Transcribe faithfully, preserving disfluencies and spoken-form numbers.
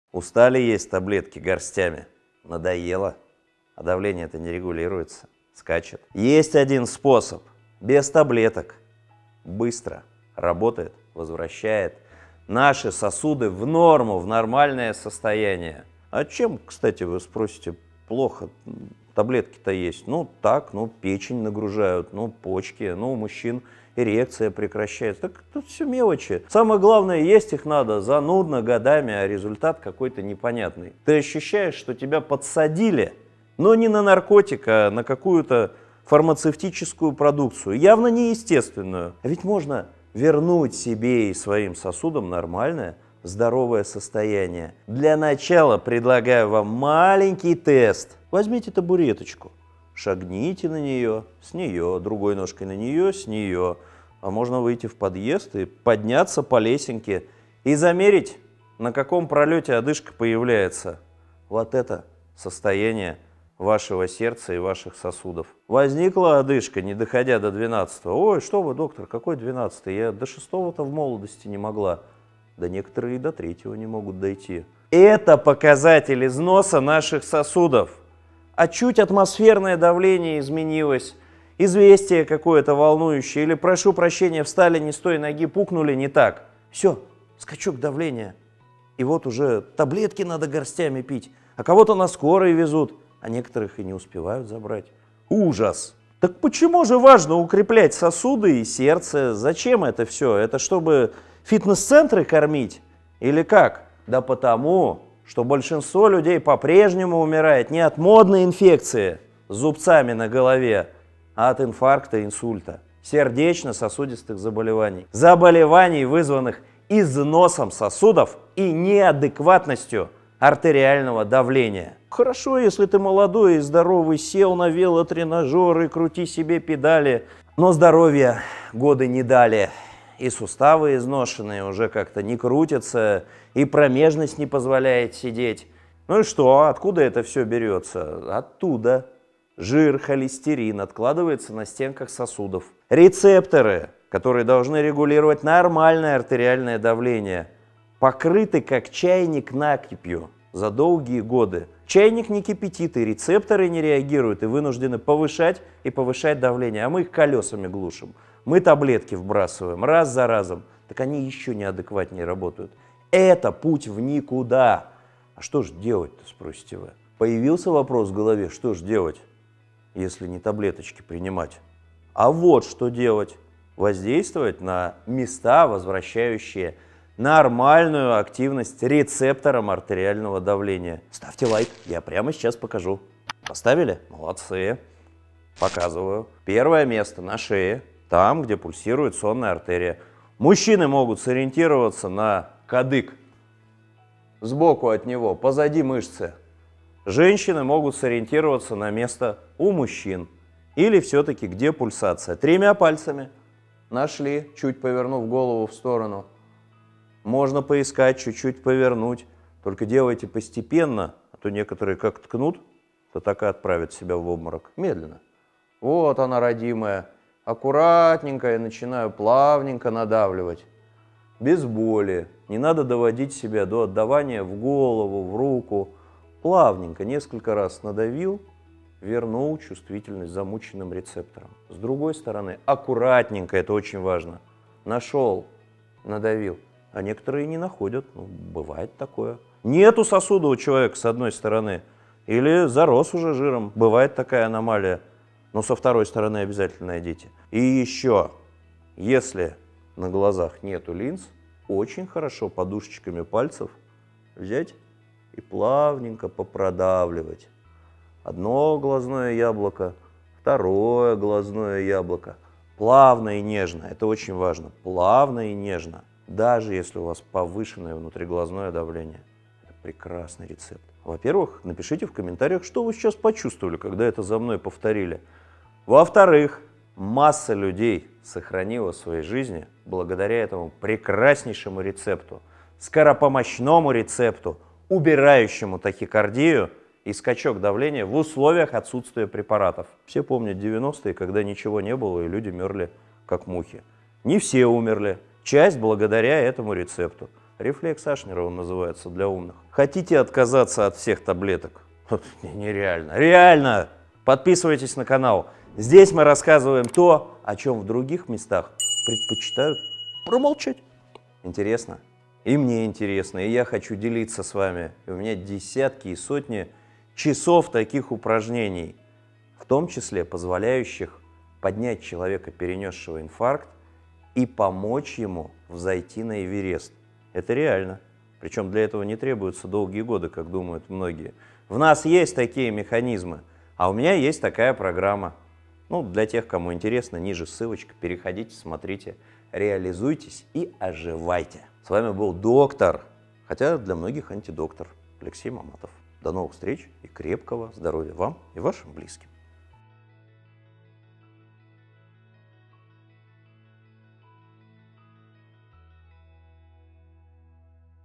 Устали есть таблетки горстями? Надоело? А давление это не регулируется, скачет. Есть один способ, без таблеток. Быстро работает, возвращает наши сосуды в норму, в нормальное состояние. А чем, кстати, вы спросите, плохо? Таблетки-то есть. Ну так, ну печень нагружают, ну почки, ну у мужчин эрекция прекращается. Так тут все мелочи. Самое главное, есть их надо занудно, годами, а результат какой-то непонятный. Ты ощущаешь, что тебя подсадили, но не на наркотик, а на какую-то фармацевтическую продукцию, явно неестественную. А ведь можно вернуть себе и своим сосудам нормальное, здоровое состояние. Для начала предлагаю вам маленький тест. Возьмите табуреточку, шагните на нее, с нее, другой ножкой на нее, с нее. А можно выйти в подъезд и подняться по лесенке и замерить, на каком пролете одышка появляется. Вот это состояние вашего сердца и ваших сосудов. Возникла одышка, не доходя до двенадцатого. Ой, что вы, доктор, какой двенадцатый? Я до шестого-то в молодости не могла. Да некоторые и до третьего не могут дойти. Это показатель износа наших сосудов. А чуть атмосферное давление изменилось, известие какое-то волнующее, или, прошу прощения, встали не с той ноги, пукнули не так. Все, скачок давления. И вот уже таблетки надо горстями пить, а кого-то на скорой везут, а некоторых и не успевают забрать. Ужас! Так почему же важно укреплять сосуды и сердце? Зачем это все? Это чтобы фитнес-центры кормить? Или как? Да потому, что большинство людей по-прежнему умирает не от модной инфекции с зубцами на голове, а от инфаркта, инсульта, сердечно-сосудистых заболеваний, заболеваний, вызванных износом сосудов и неадекватностью артериального давления. Хорошо, если ты молодой и здоровый, сел на велотренажер и крути себе педали, но здоровья годы не дали. И суставы изношенные уже как-то не крутятся, и промежность не позволяет сидеть. Ну и что, откуда это все берется? Оттуда. Жир, холестерин откладывается на стенках сосудов. Рецепторы, которые должны регулировать нормальное артериальное давление, покрыты как чайник накипью за долгие годы. Чайник не кипятит, и рецепторы не реагируют, и вынуждены повышать и повышать давление. А мы их колесами глушим. Мы таблетки вбрасываем раз за разом, так они еще неадекватнее работают. Это путь в никуда. А что же делать-то, спросите вы? Появился вопрос в голове, что же делать, если не таблеточки принимать? А вот что делать. Воздействовать на места, возвращающие нормальную активность рецепторам артериального давления. Ставьте лайк, я прямо сейчас покажу. Поставили? Молодцы. Показываю. Первое место на шее. Там, где пульсирует сонная артерия. Мужчины могут сориентироваться на кадык. Сбоку от него, позади мышцы. Женщины могут сориентироваться на место у мужчин. Или все-таки где пульсация. Тремя пальцами. Нашли, чуть повернув голову в сторону. Можно поискать, чуть-чуть повернуть. Только делайте постепенно, а то некоторые как ткнут, то так и отправят себя в обморок. Медленно. Вот она, родимая. Аккуратненько я начинаю плавненько надавливать, без боли. Не надо доводить себя до отдавания в голову, в руку. Плавненько, несколько раз надавил, вернул чувствительность замученным рецепторам. С другой стороны, аккуратненько, это очень важно. Нашел, надавил, а некоторые не находят. Ну, бывает такое. Нету сосуда у человека с одной стороны, или зарос уже жиром, бывает такая аномалия. Но со второй стороны обязательно найдите. И еще, если на глазах нету линз, очень хорошо подушечками пальцев взять и плавненько попродавливать. Одно глазное яблоко, второе глазное яблоко. Плавно и нежно, это очень важно. Плавно и нежно, даже если у вас повышенное внутриглазное давление. Это прекрасный рецепт. Во-первых, напишите в комментариях, что вы сейчас почувствовали, когда это за мной повторили. Во-вторых, масса людей сохранила свои жизни благодаря этому прекраснейшему рецепту, скоропомощному рецепту, убирающему тахикардию и скачок давления в условиях отсутствия препаратов. Все помнят девяностые, когда ничего не было и люди мерли как мухи. Не все умерли, часть благодаря этому рецепту. Рефлекс Ашнера он называется для умных. Хотите отказаться от всех таблеток? Нереально. Реально! Подписывайтесь на канал. Здесь мы рассказываем то, о чем в других местах предпочитают промолчать. Интересно? И мне интересно, и я хочу делиться с вами. И у меня десятки и сотни часов таких упражнений, в том числе позволяющих поднять человека, перенесшего инфаркт, и помочь ему взойти на Эверест. Это реально. Причем для этого не требуются долгие годы, как думают многие. В нас есть такие механизмы, а у меня есть такая программа. Ну, для тех, кому интересно, ниже ссылочка, переходите, смотрите, реализуйтесь и оживайте. С вами был доктор, хотя для многих антидоктор, Алексей Маматов. До новых встреч и крепкого здоровья вам и вашим близким.